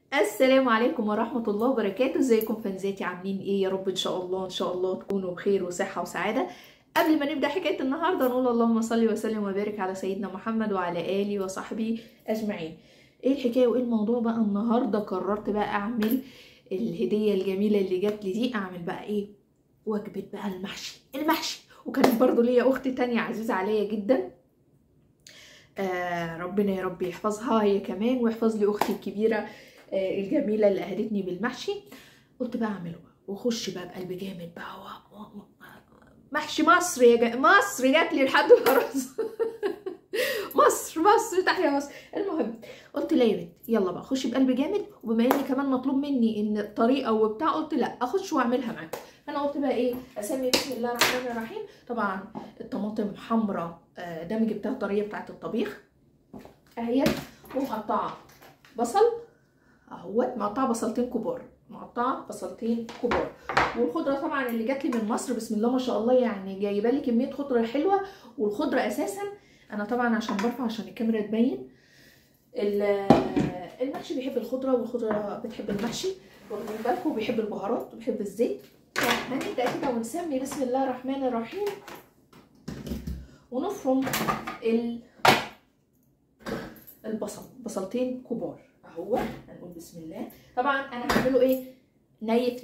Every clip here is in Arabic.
السلام عليكم ورحمة الله وبركاته. ازيكم فانزاتي؟ عاملين ايه؟ يا رب ان شاء الله تكونوا بخير وصحة وسعادة. قبل ما نبدأ حكاية النهاردة نقول اللهم صل وسلم وبارك على سيدنا محمد وعلى آله وصحبه أجمعين. ايه الحكاية وايه الموضوع بقى النهاردة؟ قررت بقى اعمل الهدية الجميلة اللي جات لي دي، اعمل بقى ايه؟ وجبة بقى المحشي. وكانت برضو ليا اختي تانية عزيزة عليا جدا، ربنا يا رب يحفظها هي كمان ويحفظ لي اختي الكبيرة الجميلة اللي اهدتني بالمحشي. قلت بقى اعمله بقى واخش بقى بقلب جامد بقى محشي مصر مصر جات لي لحد خلاص. مصر تحيا مصر. المهم قلت لا يا بنت يلا بقى خش بقلب جامد، وبما ان كمان مطلوب مني ان الطريقه وبتاع قلت لا اخش واعملها معاك. فانا قلت بقى ايه، اسمي بسم الله الرحمن الرحيم. طبعا الطماطم حمراء ده انا جبتها طريه بتاعه الطبيخ اهيت، ومقطعه بصل اهوت، مقطعه بصلتين كبار. والخضره طبعا اللي جات لي من مصر بسم الله ما شاء الله، يعني جايبه لي كميه خضره حلوه. والخضره اساسا انا طبعا عشان برفع عشان الكاميرا تبين، المحشي بيحب الخضره والخضره بتحب المحشي، واخدين بالكم، وبيحب البهارات وبيحب الزيت. هنبدا كده ونسمي بسم الله الرحمن الرحيم ونفرم بصلتين كبار اهو. هنقول بسم الله. طبعا انا هعمله ايه؟ ني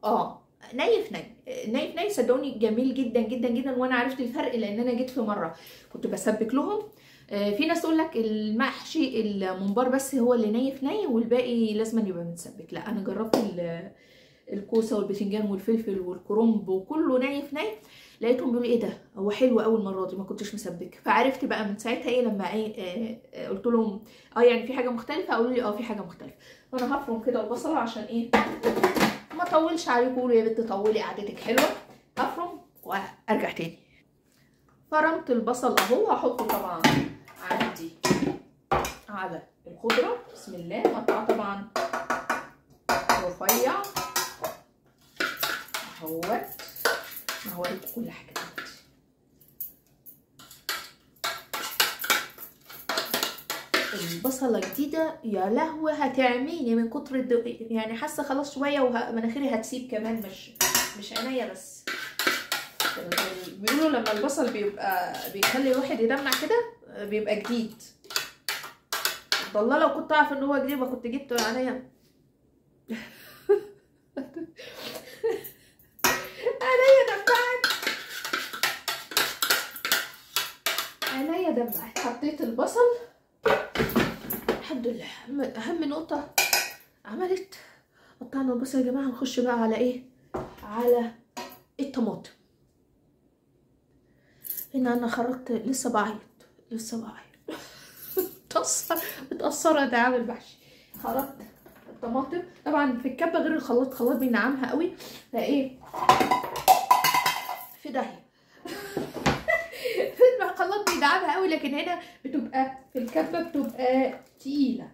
صدقوني جميل جدا جدا جدا. وانا عرفت الفرق لان انا جيت في مره كنت بسبك لهم. في ناس تقول لك المحشي الممبار بس هو اللي ني والباقي لازم يبقى متسبك. لا انا جربت الكوسه والبتنجان والفلفل والكرنب وكله ني، لقيتهم بيقولوا ايه ده هو حلو اول مره دي ما كنتش مسبك. فعرفت بقى من ساعتها ايه لما قلت لهم يعني في حاجه مختلفه، قالوا لي في حاجه مختلفه. فانا هفرم كده البصله عشان ايه ما اطولش عليكم. قولوا يا بنت طولي قعدتك حلوه. هفرم وارجع تاني. فرمت البصل اهو، هحطه طبعا عندي على الخضره بسم الله. مقطعه طبعا رفيع اهوت. هوريكم كل حاجه دلوقتي. البصله جديده يا لهوي هتعميني من كتر يعني حاسه خلاص شويه ومناخيري هتسيب كمان، مش عينيا بس. بيقولوا لما البصل بيبقى بيخلي الواحد يدمع كده بيبقى جديد. والله لو كنت اعرف ان هو جديد ما كنت جبته عليا. عينيا دمعت. حطيت البصل الحمد لله. اهم نقطه عملت قطعنا البصل يا جماعه. نخش بقى على ايه؟ على الطماطم. هنا انا خرجت لسه بعيط متأثرة ده عامل محشي. خرجت الطماطم طبعا في الكبه غير الخلاط بينعمها قوي فايه في داهيه. في الخلاط بينعمها قوي، لكن هنا بتبقى في الكبه بتبقى تقيله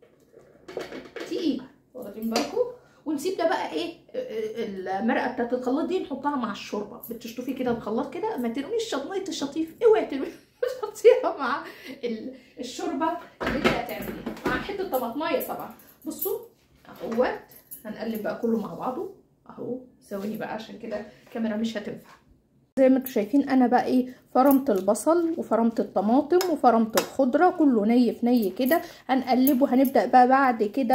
واخدين بالكم. ونسيب ده بقى ايه المرقه بتاعت الخلاط دي نحطها مع الشوربه. بتشطفي كده الخلاط كده، ما ترميش شطنيه الشطيف، اوعي ترمي حطيها مع الشوربه اللي انت هتعمليها مع حته طماطمايه طبعا. بصوا اهوت هنقلب بقى كله مع بعضه اهو. ثواني بقى عشان كده الكاميرا مش هتنفع. زي ما انتم شايفين انا بقى ايه فرمت البصل وفرمت الطماطم وفرمت الخضره كله ني في ني كده. هنقلبه. هنبدا بقى بعد كده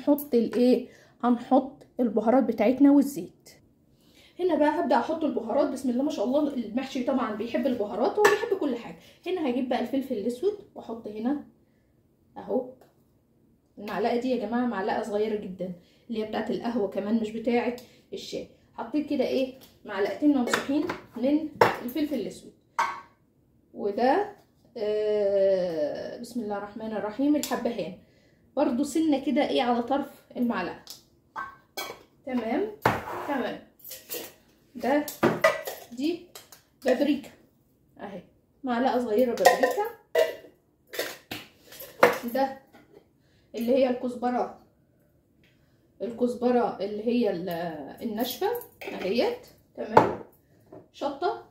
هنحط البهارات بتاعتنا والزيت. هنا بقى هبدا احط البهارات بسم الله ما شاء الله. المحشي طبعا بيحب البهارات وبيحب كل حاجه. هنا هجيب بقى الفلفل الاسود واحط هنا اهو. المعلقه دي يا جماعه معلقه صغيره جدا اللي هي بتاعت القهوه كمان مش بتاعه الشاي. حطيت كده ايه معلقتين ممسوحين من الفلفل الاسود. وده بسم الله الرحمن الرحيم الحبهان برضو سنه كده ايه على طرف المعلقه. تمام. دي بابريكا اهي، معلقه صغيره بابريكا. ده اللي هي الكزبره اللي هي الناشفه اهيت. تمام. شطه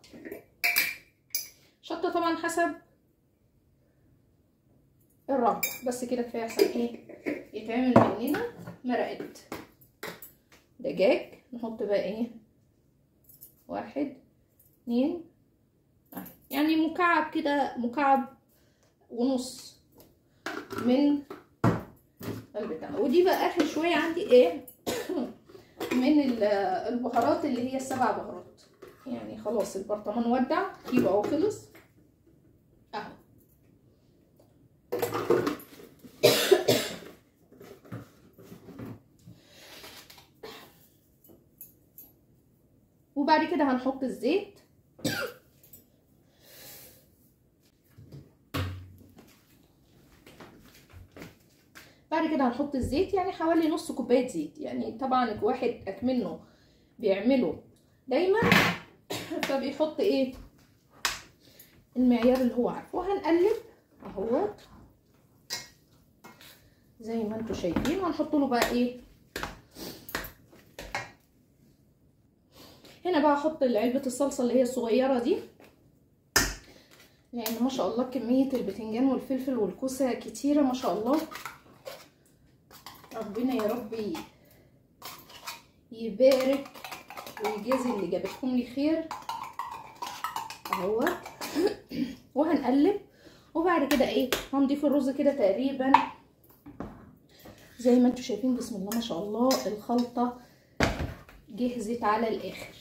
طبعا حسب الرغبه، بس كده كفايه عشان ايه يتعمل مننا مرقه دجاج. نحط بقى ايه 1 2 يعني مكعب كده، مكعب ونص من البتاع. ودي بقى اخر شويه عندي ايه من البهارات اللي هي ال7 بهارات. يعني خلاص البرطمان ودع، يبقى اهو خلص اهو. وبعد كده هنحط الزيت. بعد كده هنحط الزيت، يعني حوالي نص كوبايه زيت. يعني طبعا واحد اكمنه بيعمله دايما فبيحط ايه المعيار اللي هو عارفه. وهنقلب اهوت زي ما انتم شايفين. وهنحط له بقى ايه هنا بقى احط علبه الصلصه اللي هي الصغيره دي، لان ما شاء الله كميه البتنجان والفلفل والكوسه كتيره ما شاء الله. ربنا يا رب يبارك ويجازي اللي جابتهم لي خير اهوت. وهنقلب. وبعد كده ايه هنضيف الرز كده تقريبا زي ما انتم شايفين. بسم الله ما شاء الله الخلطه جهزت على الاخر.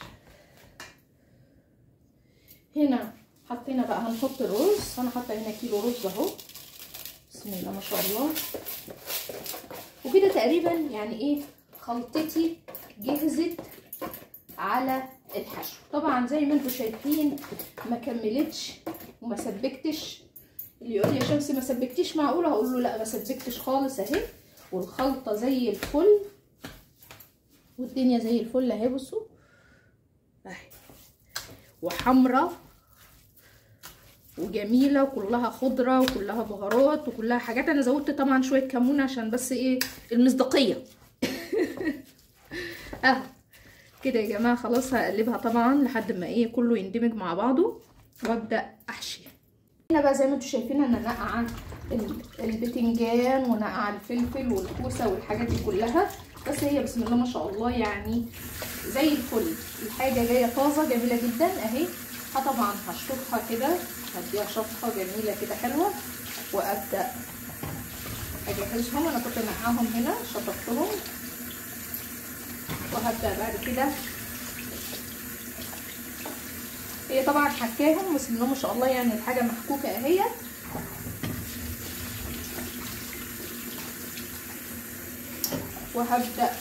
هنا حطينا بقى هنحط الرز. انا حاطه هنا كيلو رز اهو بسم الله ما شاء الله. وكده تقريبا يعني ايه خلطتي جهزت على الحشو. طبعا زي ما انتم شايفين ما كملتش وما سبكتش. اللي يقول لي يا شمس ما سبكتيش معقوله، هقول له لا ما سبكتش خالص اهي. والخلطه زي الفل والدنيا زي الفل اهي. بصوا اهي وحمرة وجميله وكلها خضره وكلها بهارات وكلها حاجات. انا زودت طبعا شويه كمون عشان بس ايه المصداقيه. اهو كده يا جماعه. خلاص هقلبها طبعا لحد ما ايه كله يندمج مع بعضه وابدا احشي. هنا بقى زي ما انتم شايفين انا نقعه البتنجان ونقعه الفلفل والكوسه والحاجات دي كلها. بس هي بسم الله ما شاء الله يعني زي الفل. الحاجه جايه طازه جميله جدا اهي. طبعا هشطفها كده، هديها شطفه جميله كده حلوه وابدا اجهزهم. انا كنت نقعهم هنا شطفتهم وهبدا بعد كده. هي طبعا حكاهم بسم الله ما شاء الله يعني الحاجه محكوكه اهي. وهبدا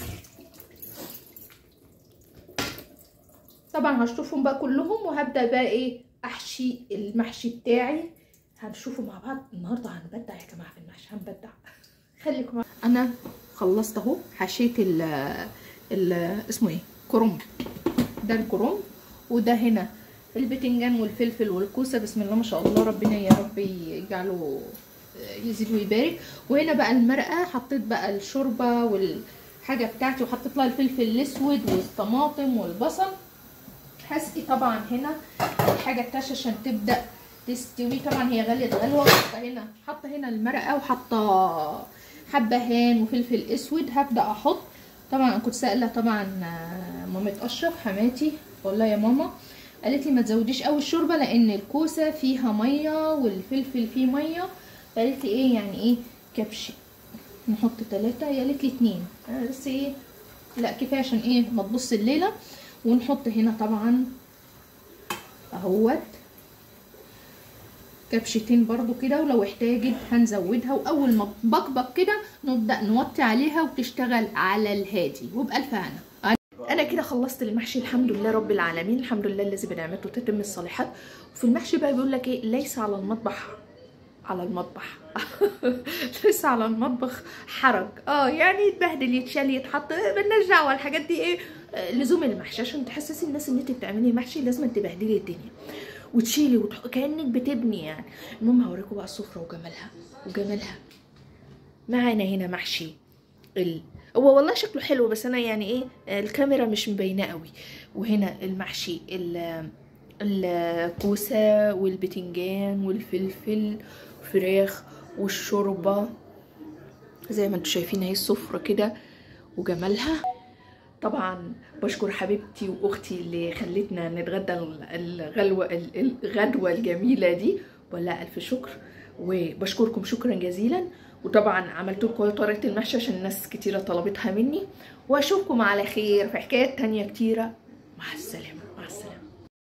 طبعا هشطفهم بقى كلهم وهبدا بقى ايه احشي المحشي بتاعي. هنشوفه مع بعض النهارده. هنبدع يا جماعه في المحشي هنبدع. خليكم. انا خلصت اهو حشيت ال اسمه ايه كرنب. ده الكرنب وده هنا البتنجان والفلفل والكوسه. بسم الله ما شاء الله ربنا يا رب يجعله يزيد ويبارك. وهنا بقى المرقه حطيت بقى الشوربه والحاجه بتاعتي وحطيت لها الفلفل الاسود والطماطم والبصل. هسقي طبعا هنا الحاجه بتاعتي عشان تبدا تستوي. طبعا هي غليت غلوه. حاطه هنا المرقه وحاطه حبهان وفلفل اسود. هبدا احط. طبعا كنت سائله طبعا مامة اشرف حماتي والله يا ماما قالت لي ما تزوديش قوي الشوربه لان الكوسه فيها ميه والفلفل فيه ميه. قالت لي ايه يعني ايه كبش نحط 3. هي قالت لي 2 بس ايه لا كفايه عشان ايه ما تبص الليله. ونحط هنا طبعا اهوت كبشتين برضو كده ولو احتاجت هنزودها. واول ما تبقبق كده نبدا نوطي عليها وتشتغل على الهادي وبألف هنا. انا كده خلصت المحشي الحمد لله رب العالمين. الحمد لله الذي بنعمته تتم الصالحات. وفي المحشي بقى بيقول لك ايه ليس على المطبخ ليس على المطبخ حرج. يعني يتبهدل يتشال يتحط مالناش دعوه. الحاجات دي ايه لزوم المحشي عشان تحسسي الناس ان انت بتعملي محشي لازم تبهدلي الدنيا وتشيلي كانك بتبني يعني. المهم هوريكم بقى السفره وجمالها. معانا هنا محشي هو والله شكله حلو بس انا يعني ايه الكاميرا مش مبيناه قوي. وهنا المحشي الكوسه والبتنجان والفلفل فراخ والشوربه زي ما انتم شايفين اهي السفرة كده وجمالها. طبعا بشكر حبيبتي واختي اللي خلتنا نتغدى الغدوة الجميلة دي، ولا الف شكر. وبشكركم شكرا جزيلا. وطبعا عملت لكم طريقة المحشي عشان الناس كتيرة طلبتها مني، واشوفكم على خير في حكايات تانية كتيرة. مع السلامة. مع السلامة.